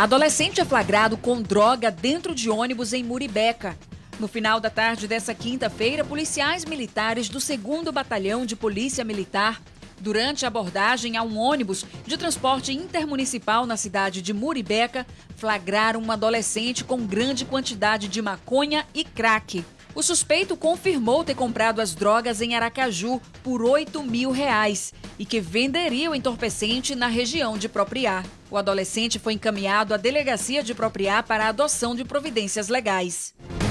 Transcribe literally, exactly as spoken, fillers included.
Adolescente é flagrado com droga dentro de ônibus em Muribeca. No final da tarde dessa quinta-feira, policiais militares do segundo Batalhão de Polícia Militar, durante a abordagem a um ônibus de transporte intermunicipal na cidade de Muribeca, flagraram um adolescente com grande quantidade de maconha e crack. O suspeito confirmou ter comprado as drogas em Aracaju por oito mil reais e que venderia o entorpecente na região de Propriá. O adolescente foi encaminhado à delegacia de Propriá para a adoção de providências legais.